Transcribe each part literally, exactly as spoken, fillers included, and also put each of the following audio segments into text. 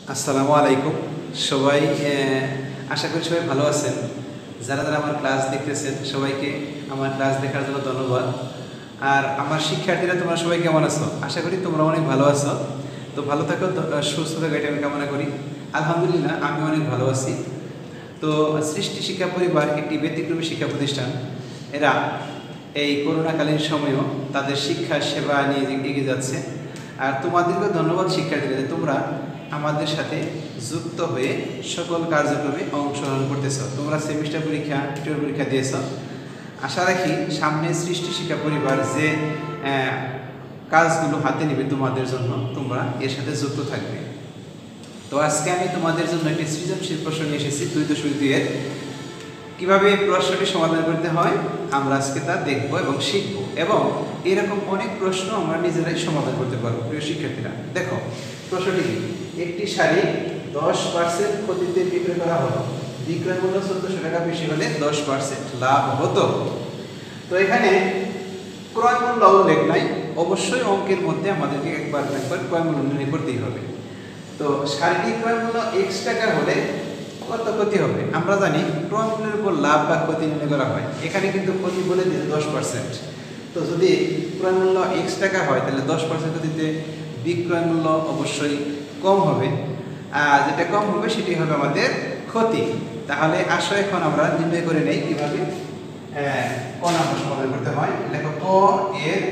আসসালামু আলাইকুম সবাই। আশা করি সবাই ভালো আছেন। যারা যারা আমার ক্লাস দেখতেছেন সবাইকে আমার ক্লাস দেখার জন্য ধন্যবাদ। আর আমার শিক্ষার্থীরা তোমরা সবাই কেমন আছো? আশা করি তোমরা অনেক ভালো আছো। তো ভালো থাকো, সুস্থ থাকো, এটা আমি কামনা করি। আলহামদুলিল্লাহ আমি অনেক ভালো আছি। তো সৃষ্টি শিক্ষা পরিবার একটি ব্যতিক্রমী শিক্ষা প্রতিষ্ঠান। এরা এই করোনাকালীন সময়েও তাদের শিক্ষা সেবা নিয়ে এগিয়ে যাচ্ছে। আর তোমাদেরকে ধন্যবাদ শিক্ষার্থীরা, তোমরা আমাদের সাথে যুক্ত হয়ে সকল কার্যক্রমে অংশগ্রহণ করতেছ। তোমরা সেমিস্টার পরীক্ষা, টিউর পরীক্ষা দিয়েছ। আশা রাখি সামনে সৃষ্টি শিক্ষা পরিবার যে কাজগুলো হাতে নেবে তোমাদের জন্য, তোমরা এর সাথে যুক্ত থাকবে। তো আজকে আমি তোমাদের জন্য একটি সৃজনশীল প্রশ্ন নিয়ে এসেছি দুই দশমিক দুই এর। কীভাবে এই প্রশ্নটি সমাধান করতে হয় আমরা আজকে তা দেখব এবং শিখব, এবং এরকম অনেক প্রশ্ন আমরা নিজেরাই সমাধান করতে পারবো। প্রিয় শিক্ষার্থীরা দেখো প্রশ্নটি কি, একটি শাড়ি দশ পার্সেন্ট ক্ষতিতে বিক্রয় করা হলো, বিক্রয় মূল্য চোদ্দশো টাকা বেশি হলে দশ পার্সেন্ট লাভ হতো। তো এখানে ক্রয় মূল্য উল্লেখ নাই, অবশ্যই অঙ্কের মধ্যে আমাদেরকে একবার একবার ক্রয় মূল্য নির্ণয় করতেই হবে। তো শাড়িটির ক্রয় মূল্য এক্স টাকা হলে কত ক্ষতি হবে? আমরা জানি ক্রয় মূল্যের উপর লাভ বা ক্ষতি নির্ণয় করা হয়। এখানে কিন্তু ক্ষতি বলে দিয়েছে দশ পার্সেন্ট। তো যদি ক্রয় মূল্য এক্স টাকা হয় তাহলে দশ পার্সেন্ট ক্ষতিতে বিক্রয় মূল্য অবশ্যই কম হবে, আর যেটা কম হবে সেটি হবে আমাদের ক্ষতি। তাহলে আসো এখন আমরা নির্ণয় করে নেই কিভাবে ক নাম্বার সমাধান করতে হয়। লেখো ক এর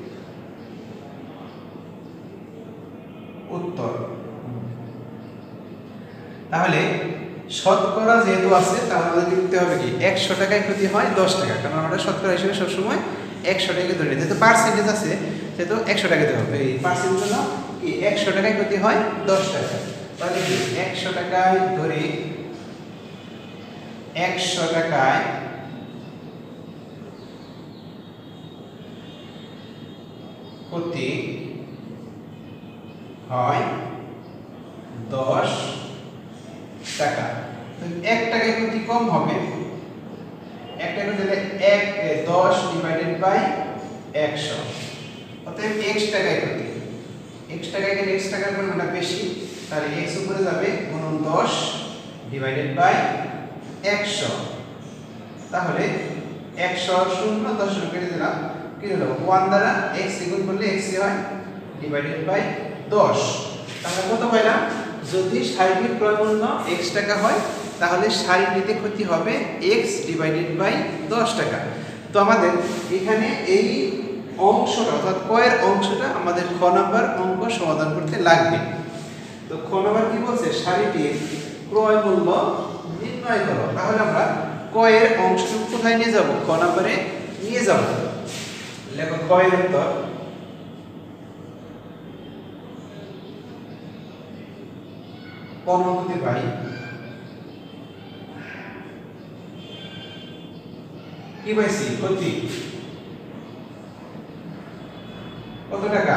উত্তর। তাহলে শতকরা যেহেতু আছে তাহলে আমাদেরকে লিখতে হবে কি, একশো টাকায় ক্ষতি হয় দশ টাকা, কারণ আমরা শতকরা হিসেবে সবসময় একশো টাকা ধরে নিই। যেহেতু পার্সেন্টেজ আছে সেহেতু একশো টাকা দিতে হবে। এই পার্সেন্টেজ জন্য কি একশো টাকায় ক্ষতি হয় দশ টাকা। তাহলে কি একশো টাকায় ধরে একশো টাকায় ক্ষতি হয় দশ টাকা। তো এক টাকায় ক্ষতি কম হবে, এক টাকা দিলে এক দশ ডিভাইডেড বাই একশো, অতএব এক্স টাকায় ক্ষতি। এক্স টাকায় গেলে এক্স টাকার পরিমাণটা বেশি, তাহলে এক্স উপরে যাবে গুণন দশ ডিভাইডেড বাই একশো। তাহলে একশো শূন্য দশ কেটে দিলাম, কি হলো ওয়ান দ্বারা এক্স গুণ করলে এক্স হয় ডিভাইডেড বাই দশ। তাহলে কত পাইলাম, যদি শাড়িটির ক্রয় মূল্য এক্স টাকা হয় তাহলে শাড়িটিতে ক্ষতি হবে এক্স ডিভাইডেড বাই দশ টাকা। তো আমাদের এখানে এই অংশটা অর্থাৎ কয়ের অংশটা আমাদের খ নাম্বার অঙ্ক সমাধান করতে লাগবে। তো খ নাম্বার কি বলছে, শাড়িটির ক্রয় মূল্য নির্ণয় করো। তাহলে আমরা কয়ের অংশটুকু কোথায় নিয়ে যাব, খ নাম্বারে নিয়ে যাব। লেখো কয়ের উত্তর। কমন পাই কি পাইছি, ক্ষতি কত টাকা,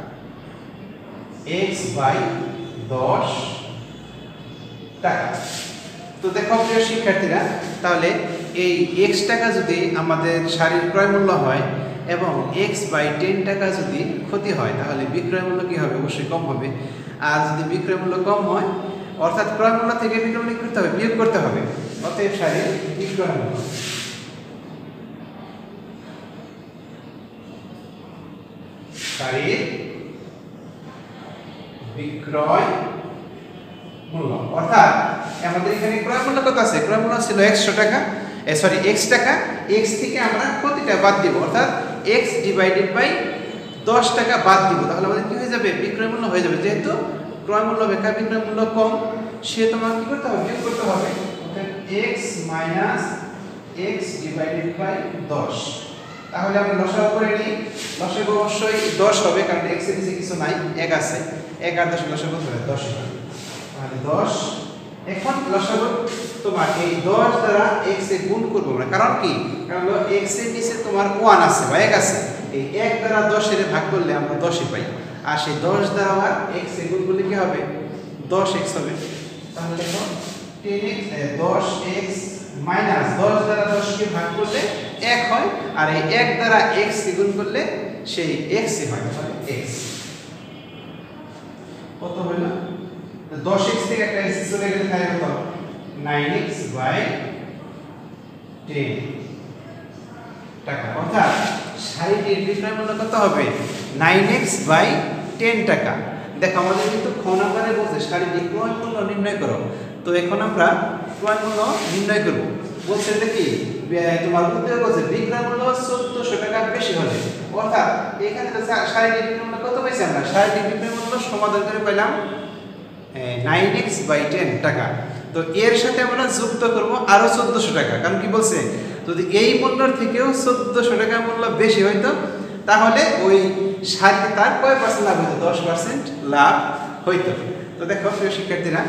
x বাই দশ টাকা। তো দেখো প্রিয় শিক্ষার্থীরা, তাহলে এই x টাকা যদি আমাদের শাড়ির ক্রয় মূল্য হয় এবং x বাই টেন টাকা যদি ক্ষতি হয় তাহলে বিক্রয় মূল্য কি হবে, অবশ্যই কম হবে। আর যদি বিক্রয় মূল্য কম হয় অর্থাৎ ক্রয় মূল্য থেকে বিক্রয় মূল্য করতে হবে, বিয়োগ করতে হবে। অতএব শাড়ির বিক্রয় মূল্য শাড়ির বিক্রয় মূল্য অর্থাৎ আমাদের এখানে ক্রয় মূল্য কত আছে, ক্রয় মূল্য ছিল একশো টাকা, সরি এক্স টাকা। এক্স থেকে আমরা প্রতিটা বাদ দিব, অর্থাৎ এক্স ডিভাইডেড বাই দশ টাকা বাদ দিব। তাহলে আমাদের কি হয়ে যাবে, বিক্রয় মূল্য হয়ে যাবে। যেহেতু ক্রয় মূল্য বেকার বিক্রয় মূল্য কম, সে তোমার কি করতে হবে, বিয়োগ করতে হবে। অর্থাৎ x minus x divided by দশ। তাহলে আমরা লসাগু করে নিই। লসাগু অবশ্যই দশ হবে, কারণ x এর নিচে কিছু নাই, এক আছে। এক আর দশ লসাগু হবে দশ হবে। তাহলে দশ। এখন লসাগু তোমার এই দশ দ্বারা x এ গুণ করব আমরা, কারণ কি, কারণ x এর নিচে তোমার ওয়ান আছে বা এক আছে। এই এক দ্বারা দশ এর ভাগ করলে আমরা দশই পাই, আর সেই দশ দ্বারা আবার x এ গুণ করলে কি হবে, দশ এক্স হবে। তাহলে দেখো টেন এক্স দশ এক্স মাইনাস দশ দ্বারা দশ কে ভাগ করলে এক হয়, আর এই এক দ্বারা x কে গুণ করলে সেই x হয়, তাহলে x কত হলো দশ এক্স থেকে একটা এক্স চলে গেলে থাকে কত নাইন এক্স বাই টেন টাকা। অর্থাৎ শাড়িটির বিক্রয় মূল্য কত হবে নাইন এক্স বাই টেন টাকা। দেখো আমাদের কিন্তু খ নাম্বারে বলছে শাড়িটির ক্রয় মূল্য নির্ণয় করো। তো এখন আমরা ক্রয় মূল্য নির্ণয় করব। বলছে এটা কি তোমার উত্তর বলছে বিক্রয় মূল্য চোদ্দশো টাকা বেশি হলে, অর্থাৎ এখানে তো শাড়িটির বিক্রয় মূল্য কত পাইছি আমরা, শাড়িটির বিক্রয় মূল্য সমাধান করে পেলাম নাইন এক্স বাই টেন টাকা। তো এর সাথে আমরা যুক্ত করব আরো চোদ্দশো টাকা, কারণ কি বলছে যদি এই মূল্যের থেকেও চোদ্দশো টাকা মূল্য বেশি হইতো তাহলে ওই শাড়ি তার কয় পার্সেন্ট লাভ হইতো, দশ পার্সেন্ট লাভ হইতো। তো দেখো প্রিয় শিক্ষার্থীরা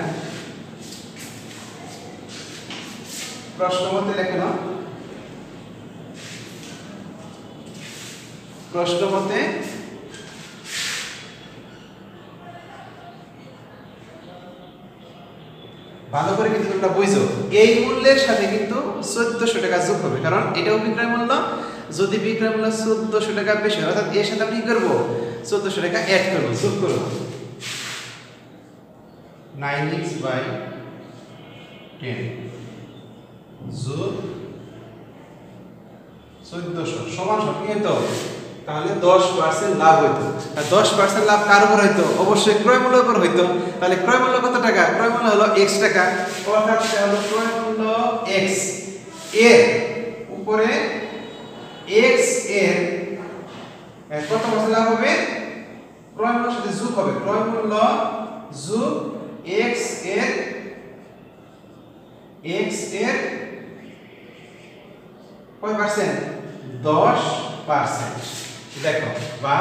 প্রশ্ন মতে লেখে নাও, প্রশ্ন মতে ভালো করে কিন্তু তোমরা বুঝো এই মূল্যের সাথে কিন্তু চোদ্দশো টাকা যোগ হবে, কারণ এটাও বিক্রয় মূল্য। যদি বিক্রয় মূল্য চোদ্দশো টাকা বেশি হয় অর্থাৎ এর সাথে আমি কি করবো চোদ্দশো টাকা অ্যাড করবো, যোগ করবো নাইন এক্স বাই টেন যোগ চোদ্দশো সমান সমান তো তাহলে দশ পার্সেন্ট লাভ হইতো। আর দশ পার্সেন্ট লাভ কার উপর হইতো, অবশ্যই ক্রয় মূল্যের উপর হইতো। তাহলে ক্রয় মূল্য কত টাকা, ক্রয় মূল্য হলো x টাকা, অর্থাৎ হলো ক্রয় মূল্য x এর উপরে x এর কত পার্সেন্ট লাভ হবে, ক্রয় মূল্যের সাথে যোগ হবে ক্রয় মূল্য যোগ x এর x এর কয় পার্সেন্ট, দশ পার্সেন্ট। দেখো বা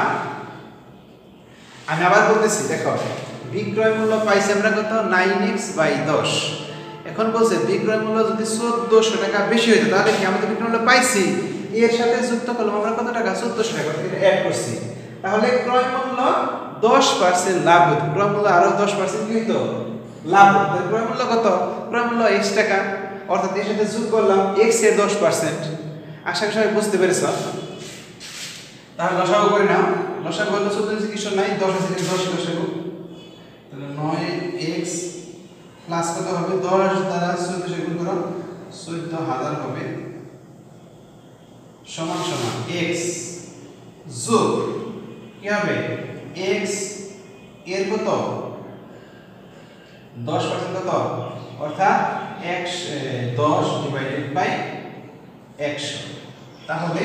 আমি আবার বলতেছি, দেখো বিক্রয় মূল্য পাইছি আমরা কত নাইন এক্স বাই দশ। এখন বলছে বিক্রয় মূল্য যদি চোদ্দশো টাকা বেশি হইতো তাহলে কি আমাদের বিক্রয় মূল্য পাইছি এর সাথে যুক্ত করলাম আমরা কত টাকা চোদ্দশো টাকা অ্যাড করছি, তাহলে ক্রয় মূল্য দশ পার্সেন্ট লাভ হতো, ক্রয় মূল্য আরো দশ পার্সেন্ট কি হইতো লাভ হতো। ক্রয় মূল্য কত, ক্রয় মূল্য x টাকা, অর্থাৎ এর সাথে যোগ করলাম x এর দশ পার্সেন্ট। আশা করি সবাই বুঝতে পেরেছ। তাহলে লসাগু করে নাও, লসাগু হলো চোদ্দ কিছু নাই, দশ আছে দশ লসাগু, তাহলে নয় এক্স প্লাস কত হবে দশ দ্বারা চোদ্দশো গুণ করো চোদ্দ হাজার হবে সমান সমান এক্স যোগ কি হবে এক্স এর কত দশ পার্সেন্ট কত, অর্থাৎ x দশ ডিভাইডেড বাই একশো। তাহলে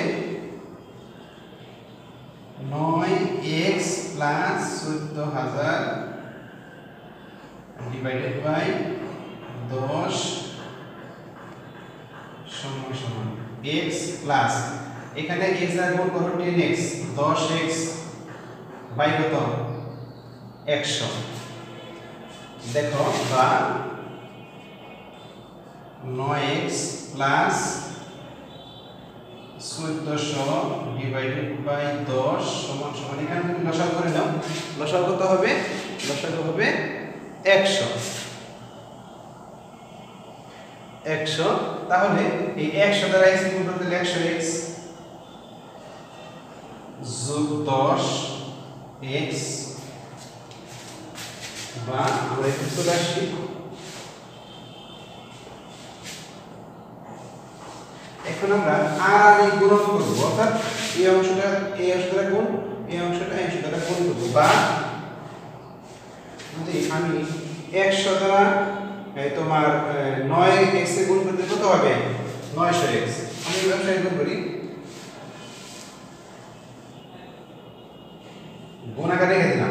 নয় এক্স প্লাস চোদ্দ হাজার ডিভাইডেড বাই দশ সমান সমান এক্স প্লাস এখানে x এর গুণ করো টেন এক্স, দশ এক্স বাই কত একশো। দেখো বা নয় এক্স প্লাস চোদ্দশো ডিভাইডেড বাই দশ সমান সমান এখানে তুমি লসাগু করে দাও, লসাগু কত হবে, লসাগু হবে একশো একশো। তাহলে এই একশো দ্বারা x গুণ করতে হলে একশো এক্স যোগ দশ এক্স বা আমরা এখানে চলে আসি এখন আমরা আর এই গুণন করব, অর্থাৎ এই অংশটা এই অংশ দ্বারা গুণ এই অংশটা এই অংশ দ্বারা গুণ করব। বা যদি আমি একশো দ্বারা তোমার নয় এক্স এ গুণ করতে কত হবে নয়শো এক্স, আমি এই ব্যবসায় গুণ করি গুণ আকারে রেখে দিলাম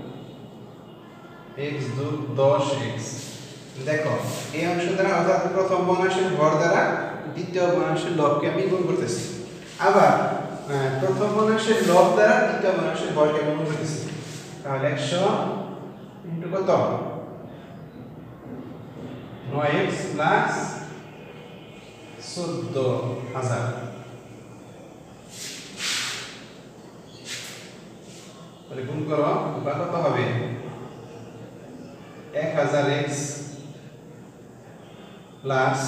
x যোগ দশ এক্স। দেখো এই অংশ দ্বারা অর্থাৎ প্রথম ভগ্নাংশের ভর দ্বারা দ্বিতীয় ভগ্নাংশের লবকে আমি গুণ করতেছি, আবার প্রথম ভগ্নাংশের লব দ্বারা দ্বিতীয় ভগ্নাংশের ভরকে গুণ করতেছি। তাহলে একশো ইনটু কত নয় এক্স প্লাস চোদ্দ হাজার, তাহলে গুণ করো বা কত হবে এক হাজার এক্স প্লাস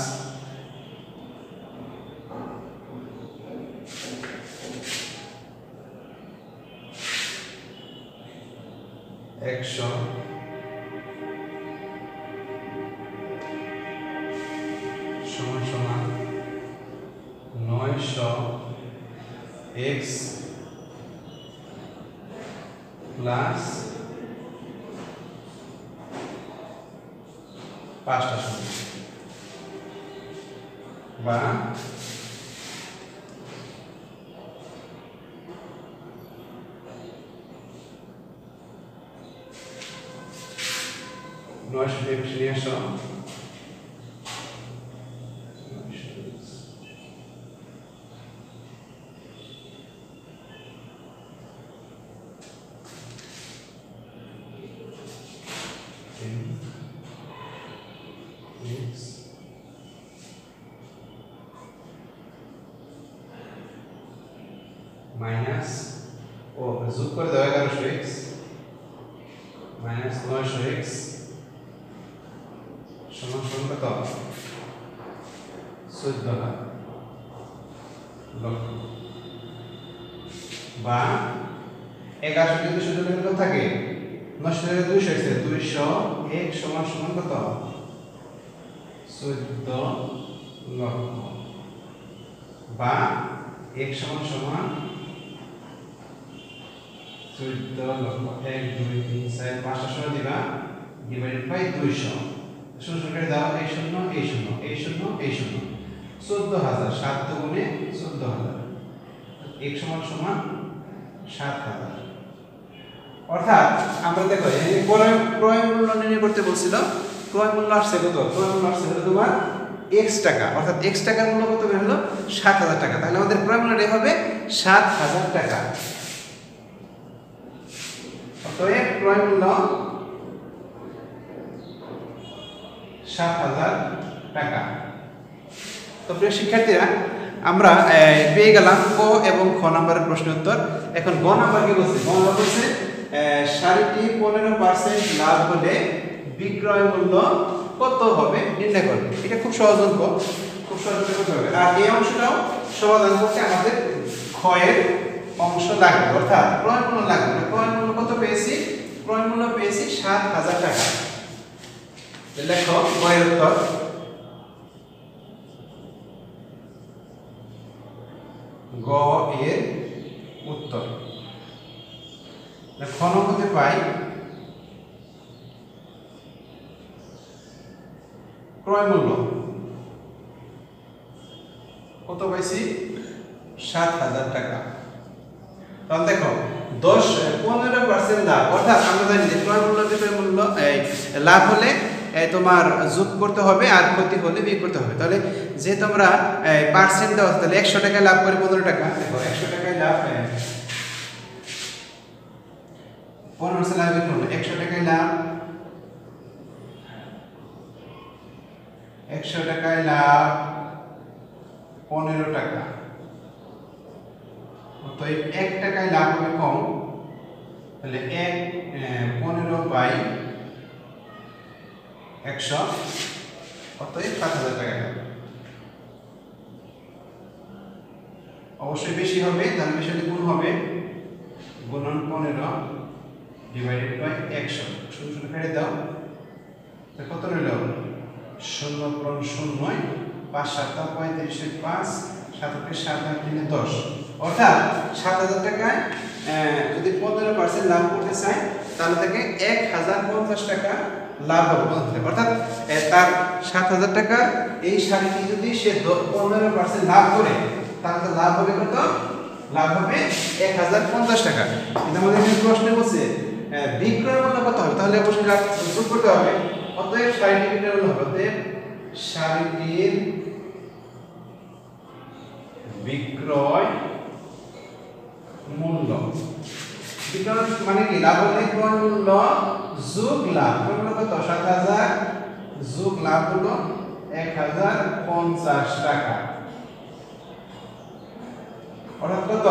একশো সমান সমান নয়শো এক্স প্লাস পাঁচটা শূন্য বা নয়শো এক্স নিয়ে আসো মাইনাস ও যোগ করে দাও এগারোশো এক্স মাইনাস নয়শো এক্স সমান সমান কত চোদ্দ লক্ষ বা এগারোশো যদি দুশো কত থাকে নয়শো থেকে দুইশো এসে দুইশো এক সমান সমান কত চোদ্দ লক্ষ বা এক সমান সমান চোদ্দ লক্ষ এক দুই তিন চার পাঁচটা শূন্য দিবা ডিভাইডেড বাই দুইশো শূন্য শূন্য কেটে দাও এই শূন্য এই শূন্য এই শূন্য এই শূন্য চোদ্দ হাজার সাত দুগুণে চোদ্দ হাজার এক সমান সমান সাত হাজার। অর্থাৎ আমরা দেখো এই ক্রয় ক্রয় মূল্য নির্ণয় করতে বলছিল ক্রয় মূল্য আসছে কত ক্রয় মূল্য আসছে হলো তোমার এক্স টাকা অর্থাৎ এক্স টাকার মূল্য কত বের হলো সাত হাজার টাকা তাহলে আমাদের ক্রয় মূল্যটা হবে সাত হাজার টাকা। অতএব ক্রয় মূল্য সাত হাজার টাকা। তো প্রিয় শিক্ষার্থীরা আমরা পেয়ে গেলাম ক এবং খ নম্বরের প্রশ্নের উত্তর। এখন গ নাম্বার কি বলছে গ নাম্বার বলছে শাড়িটি পনেরো পার্সেন্ট লাভ হলে বিক্রয় মূল্য কত হবে নির্ণয় করবে। এটা খুব সহজ অঙ্ক খুব সহজ করতে হবে আর এই অংশটাও সমাধান করতে আমাদের খ এর অংশ লাগবে অর্থাৎ ক্রয় মূল্য লাগবে। ক্রয় মূল্য কত পেয়েছি ক্রয় মূল্য পেয়েছি সাত হাজার টাকা। লেখো গ এর উত্তর গ এর উত্তর খ নম্বরে পাই ক্রয় মূল্য কত পাইছি সাত হাজার টাকা। তাহলে দেখো দশ পনেরো পার্সেন্ট লাভ অর্থাৎ আমরা জানি যে ক্রয় মূল্য বিক্রয় মূল্য লাভ হলে তোমার যোগ করতে হবে আর ক্ষতি হলে বিয়োগ করতে হবে। তাহলে যে তোমরা পার্সেন্ট দাও তাহলে একশো টাকায় লাভ করে পনেরো টাকা দেখো একশো টাকায় লাভ পনেরো লাভ একশো টাকায় লাভ একশো টাকায় লাভ পনেরো টাকা তো এক টাকায় লাভ হবে কম তাহলে এক পনেরো বাই একশো অতএব সাত হাজার টাকা অবশ্যই বেশি হবে তাহলে বেশি হলে গুণ হবে গুণন পনেরো ডিভাইডেড বাই একশো শূন্য শূন্য ফেলে দাও কত রইল শূন্য পূরণ শূন্য পাঁচ সাত পঁয়ত্রিশের পাঁচ সাত সাত আট তিনে দশ অর্থাৎ সাত হাজার টাকায় যদি পনেরো পার্সেন্ট লাভ করতে চায় তাহলে থেকে এক হাজার পঞ্চাশ টাকা লাভ হবে অর্থাৎ তার সাত হাজার টাকা এই শাড়িটি যদি সে পনেরো পার্সেন্ট লাভ করে তাহলে লাভ হবে কত লাভ হবে এক হাজার পঞ্চাশ টাকা। কিন্তু আমাদের প্রশ্ন বলছে বিক্রয় মূল্য কত হবে তাহলে অবশ্যই যোগ করতে হবে অতএব শাড়িটি বিক্রয় মূল্য হবে অতএব শাড়িটির বিক্রয় মূল্য বিক্রয় মানে কি লাভ হলে ক্রয় মূল্য যোগ লাভ ক্রয় মূল্য কত সাত হাজার যোগ লাভ হলো এক হাজার পঞ্চাশ টাকা অর্থাৎ কত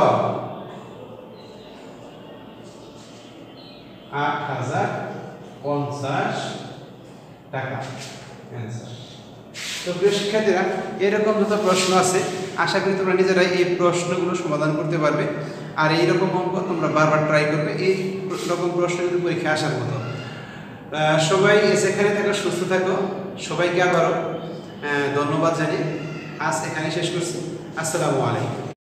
আট হাজার পঞ্চাশ টাকা অ্যান্সার। তো প্রিয় শিক্ষার্থীরা এরকম যত প্রশ্ন আছে আশা করি তোমরা নিজেরাই এই প্রশ্নগুলো সমাধান করতে পারবে আর এইরকম অঙ্ক তোমরা বারবার ট্রাই করবে এই রকম প্রশ্নগুলো পরীক্ষায় আসার মতো। সবাই সেখানে থাকো সুস্থ থাকো সবাইকে আবারও ধন্যবাদ জানিয়ে আজ এখানে শেষ করছি। আসসালামু আলাইকুম।